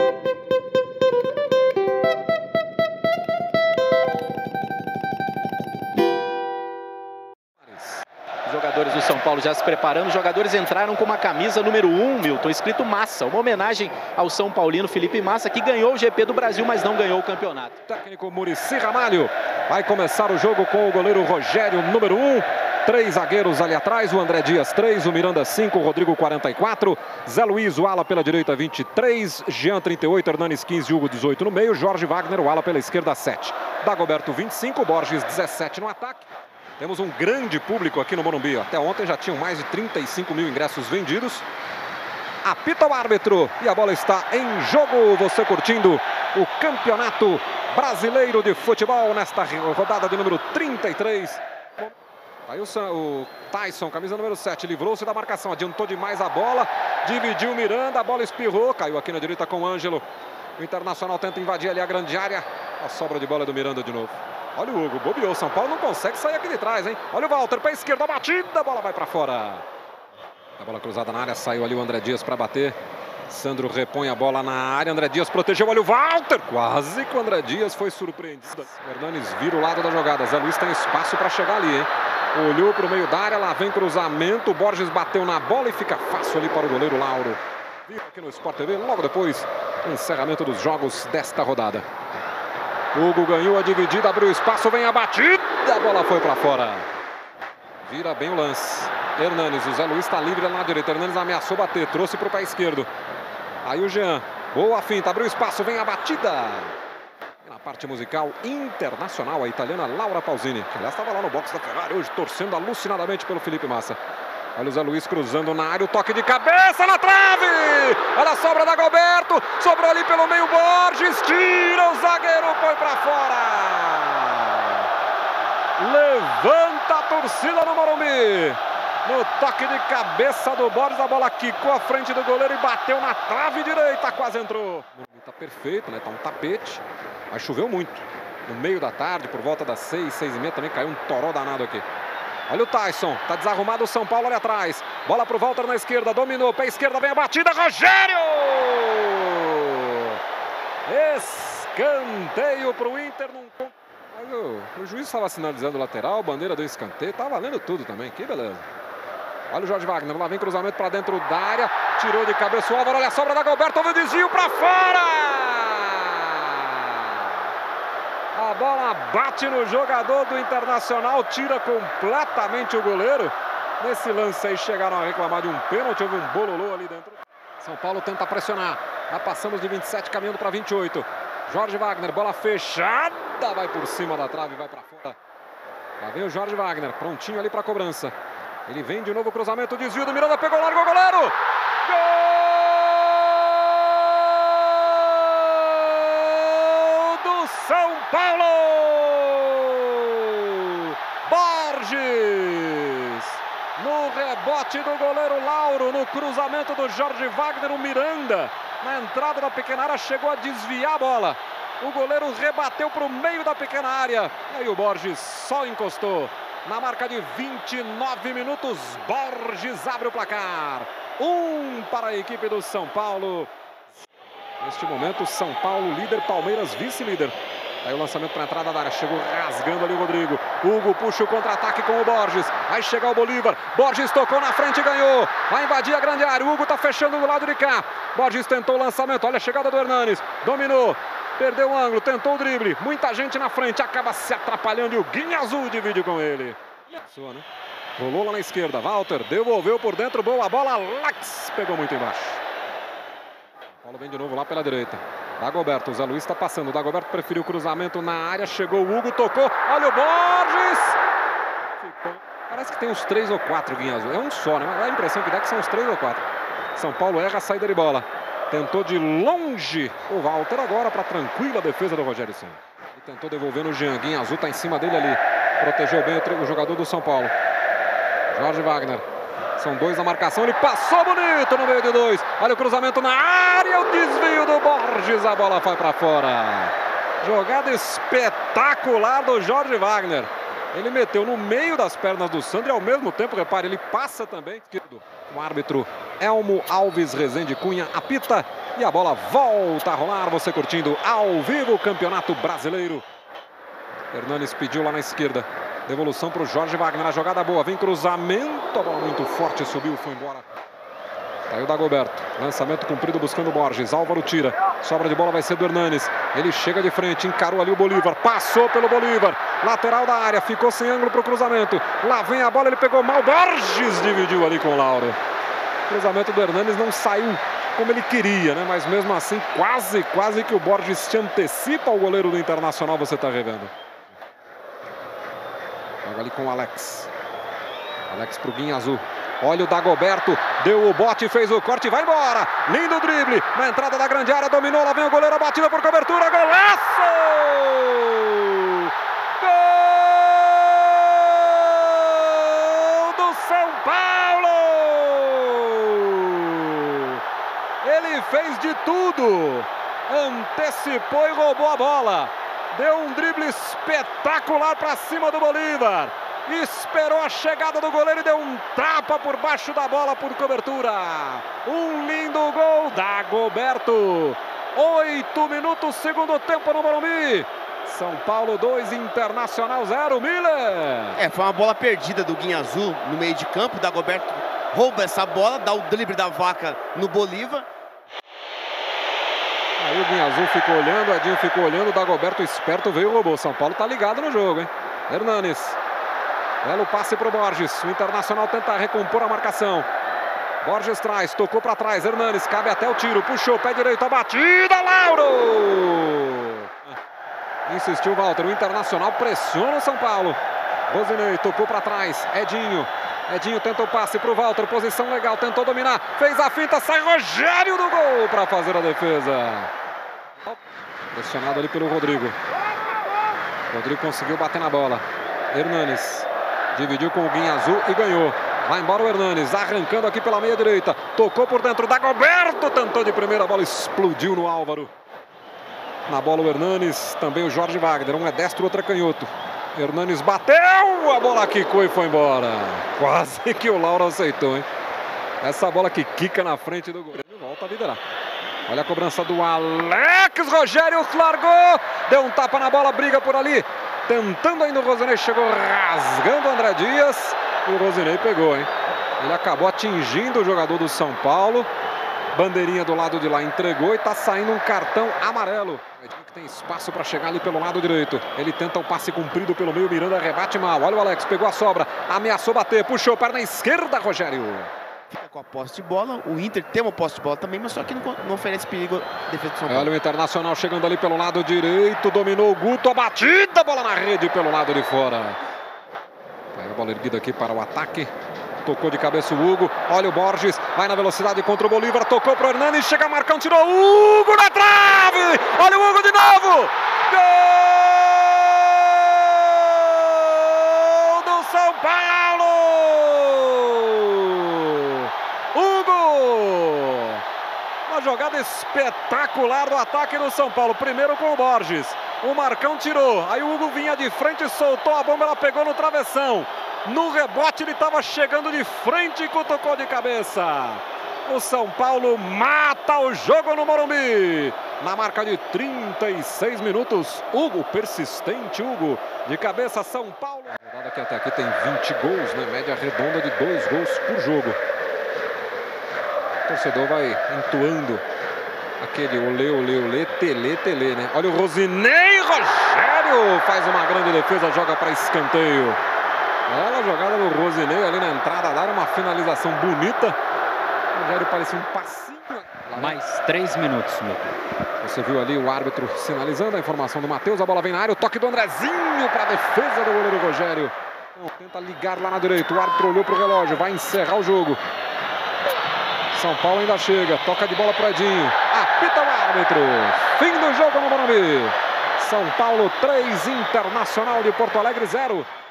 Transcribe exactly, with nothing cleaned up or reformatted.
Os jogadores do São Paulo já se preparando, os jogadores entraram com uma camisa número um, Milton, escrito Massa, uma homenagem ao São Paulino Felipe Massa, que ganhou o G P do Brasil, mas não ganhou o campeonato. Técnico Muricy Ramalho vai começar o jogo com o goleiro Rogério, número um. Três zagueiros ali atrás, o André Dias três, o Miranda cinco, o Rodrigo quarenta e quatro, Zé Luiz, o ala pela direita vinte e três, Jean trinta e oito, Hernanes quinze, Hugo dezoito no meio, Jorge Wagner, o ala pela esquerda sete, Dagoberto vinte e cinco, Borges dezessete no ataque. Temos um grande público aqui no Morumbi, até ontem já tinham mais de trinta e cinco mil ingressos vendidos. Apita o árbitro e a bola está em jogo, você curtindo o Campeonato Brasileiro de Futebol nesta rodada de número trinta e três. Aí o, o Tyson, camisa número sete, livrou-se da marcação, adiantou demais a bola, dividiu o Miranda, a bola espirrou, caiu aqui na direita com o Ângelo. O Internacional tenta invadir ali a grande área, a sobra de bola é do Miranda de novo. Olha o Hugo, bobeou, São Paulo não consegue sair aqui de trás, hein? Olha o Walter, pé esquerdo, a batida, a bola vai para fora. A bola cruzada na área, saiu ali o André Dias para bater. Sandro repõe a bola na área, André Dias protegeu, olha o Walter, quase que o André Dias foi surpreendido. Hernanes vira o lado da jogada, Zé Luiz tem espaço para chegar ali, hein? Olhou para o meio da área, lá vem cruzamento, o Borges bateu na bola e fica fácil ali para o goleiro Lauro. Viu aqui no Sport T V, logo depois, o encerramento dos jogos desta rodada. Hugo ganhou a dividida, abriu espaço, vem a batida, a bola foi para fora. Vira bem o lance. Hernanes, o Zé Luiz está livre lá na direita, Hernanes ameaçou bater, trouxe para o pé esquerdo. Aí o Jean, boa finta, abriu espaço, vem a batida. Na parte musical internacional, a italiana Laura Pausini, que aliás estava lá no box da Ferrari hoje, torcendo alucinadamente pelo Felipe Massa. Olha o Zé Luiz cruzando na área, o toque de cabeça na trave! Olha a sobra da Dagoberto, sobrou ali pelo meio Borges, tira o zagueiro, põe para fora! Levanta a torcida no Morumbi! No toque de cabeça do Borges, a bola quicou à frente do goleiro e bateu na trave direita, quase entrou. Tá perfeito, né? Tá um tapete, mas choveu muito. No meio da tarde, por volta das seis, seis e meia, também caiu um toró danado aqui. Olha o Tyson, tá desarrumado o São Paulo ali atrás. Bola pro Walter na esquerda, dominou, pé esquerda, vem a batida, Rogério! Escanteio pro Inter. Num... O, o juiz estava sinalizando o lateral, bandeira do escanteio, tá valendo tudo também, que beleza. Olha o Jorge Wagner, lá vem cruzamento para dentro da área, tirou de cabeça o Álvaro, olha a sobra da Dagoberto, houve o desvio para fora! A bola bate no jogador do Internacional, tira completamente o goleiro. Nesse lance aí chegaram a reclamar de um pênalti, houve um bololô ali dentro. São Paulo tenta pressionar, já passamos de vinte e sete, caminhando para vinte e oito. Jorge Wagner, bola fechada, vai por cima da trave, vai para fora. Lá vem o Jorge Wagner, prontinho ali para a cobrança. Ele vem de novo, o cruzamento, desvio do Miranda, pegou, largou o goleiro! Gol do São Paulo! Borges! No rebote do goleiro Lauro, no cruzamento do Jorge Wagner, o Miranda, na entrada da pequena área, chegou a desviar a bola. O goleiro rebateu para o meio da pequena área. E aí o Borges só encostou. Na marca de vinte e nove minutos, Borges abre o placar. Um para a equipe do São Paulo. Neste momento, São Paulo líder, Palmeiras vice-líder. Aí o lançamento para a entrada da área, chegou rasgando ali o Rodrigo. Hugo puxa o contra-ataque com o Borges. Vai chegar o Bolívar. Borges tocou na frente e ganhou. Vai invadir a grande área. O Hugo está fechando do lado de cá. Borges tentou o lançamento. Olha a chegada do Hernanes. Dominou. Perdeu o ângulo, tentou o drible, muita gente na frente, acaba se atrapalhando e o Guinha Azul divide com ele. Passou, né? Rolou lá na esquerda, Walter devolveu por dentro, boa bola, Lax pegou muito embaixo. Paulo vem de novo lá pela direita. Dagoberto, o Zé Luiz está passando, o Dagoberto preferiu o cruzamento na área, chegou o Hugo, tocou, olha o Borges! Ficou. Parece que tem uns três ou quatro Guinha Azul, é um só, né? Mas a impressão que dá é que são uns três ou quatro. São Paulo erra a saída de bola. Tentou de longe o Walter agora para tranquila defesa do Rogério Ceni. Ele tentou devolver no Jean. Guinha Azul está em cima dele ali. Protegeu bem o, o jogador do São Paulo. Jorge Wagner. São dois na marcação. Ele passou bonito no meio de dois. Olha o cruzamento na área. O desvio do Borges. A bola foi para fora. Jogada espetacular do Jorge Wagner. Ele meteu no meio das pernas do Sandro e ao mesmo tempo, repare, ele passa também. O árbitro Elmo Alves Rezende Cunha apita E a bola volta a rolar, você curtindo ao vivo o Campeonato Brasileiro. Hernanes pediu lá na esquerda. Devolução para o Jorge Wagner, a jogada boa, vem cruzamento, a bola muito forte, subiu, foi embora. Saiu Dagoberto, lançamento cumprido buscando o Borges, Álvaro tira, sobra de bola vai ser do Hernanes. Ele chega de frente, encarou ali o Bolívar, passou pelo Bolívar, lateral da área, ficou sem ângulo para o cruzamento. Lá vem a bola, ele pegou mal, Borges dividiu ali com o Lauro. O cruzamento do Hernanes não saiu como ele queria, né? Mas mesmo assim, quase, quase que o Borges se antecipa ao goleiro do Internacional, você está revendo. Joga ali com o Alex. Alex pro Guinha Azul. Olha o Dagoberto, deu o bote, fez o corte, vai embora. Lindo drible, na entrada da grande área, dominou, lá vem o goleiro, a batida por cobertura, golaço! Gol do São Paulo! Ele fez de tudo, antecipou e roubou a bola. Deu um drible espetacular para cima do Bolívar. Esperou a chegada do goleiro e deu um tapa por baixo da bola por cobertura. Um lindo gol, Dagoberto. Oito minutos, segundo tempo no Morumbi. São Paulo dois, Internacional zero, Miller. É, foi uma bola perdida do Guinha Azul no meio de campo. Dagoberto rouba essa bola, dá o drible da vaca no Bolívar. Aí o Guinha Azul ficou olhando, o Edinho ficou olhando, o Dagoberto esperto veio e roubou. São Paulo tá ligado no jogo, hein? Hernanes. Belo passe pro Borges. O Internacional tenta recompor a marcação. Borges traz, tocou para trás. Hernanes cabe até o tiro, puxou, pé direito, a batida, Lauro! Insistiu Walter, o Internacional pressiona o São Paulo. Rosinei tocou para trás, Edinho. Edinho tenta o passe pro Walter, posição legal, tentou dominar, fez a finta, sai Rogério do gol para fazer a defesa. Pressionado ali pelo Rodrigo. Rodrigo conseguiu bater na bola. Hernanes dividiu com o Guinha Azul e ganhou. Vai embora o Hernanes, arrancando aqui pela meia direita. Tocou por dentro, Dagoberto tentou de primeira, a bola explodiu no Álvaro. Na bola o Hernanes, também o Jorge Wagner. Um é destro, outro é canhoto. Hernanes bateu, a bola quicou e foi embora. Quase que o Lauro aceitou, hein? Essa bola que quica na frente do goleiro. Volta a liderar. Olha a cobrança do Alex, Rogério largou. Deu um tapa na bola, briga por ali. Tentando ainda o Rosinei, chegou rasgando o André Dias. E o Rosinei pegou, hein? Ele acabou atingindo o jogador do São Paulo. Bandeirinha do lado de lá entregou e tá saindo um cartão amarelo. Que tem espaço para chegar ali pelo lado direito. Ele tenta um passe comprido pelo meio, Miranda rebate mal. Olha o Alex, pegou a sobra, ameaçou bater, puxou perna esquerda, Rogério. Fica com a posse de bola, o Inter tem uma posse de bola também, mas só que não, não oferece perigo à defesa do São Paulo. Olha o Internacional chegando ali pelo lado direito, dominou o Guto, a batida, bola na rede pelo lado de fora. Aí a bola erguida aqui para o ataque. Tocou de cabeça o Hugo, olha o Borges, vai na velocidade contra o Bolívar, tocou para o Hernanes, chega Marcão, tirou o Hugo na trave, olha o Hugo de novo, gol do São Paulo, Hugo, uma jogada espetacular do ataque do São Paulo, primeiro com o Borges, o Marcão tirou, aí o Hugo vinha de frente, soltou a bomba, ela pegou no travessão. No rebote ele estava chegando de frente e cutucou de cabeça. O São Paulo mata o jogo no Morumbi. Na marca de trinta e seis minutos, Hugo, persistente Hugo, de cabeça São Paulo. A rodada que até aqui tem vinte gols, né? Média redonda de dois gols por jogo. O torcedor vai entoando aquele olê, olê, olê, telê, telê, né? Olha o Rosinei, Rogério faz uma grande defesa, joga para escanteio. Olha a jogada do Rosinei ali na entrada da área, uma finalização bonita. O Rogério parecia um passinho. Mais três minutos, meu. Você viu ali o árbitro sinalizando a informação do Matheus. A bola vem na área, o toque do Andrezinho para a defesa do goleiro Rogério. Tenta ligar lá na direita, o árbitro olhou para o relógio, vai encerrar o jogo. São Paulo ainda chega, toca de bola para Edinho. Apita o árbitro. Fim do jogo no Morumbi. São Paulo três, Internacional de Porto Alegre zero.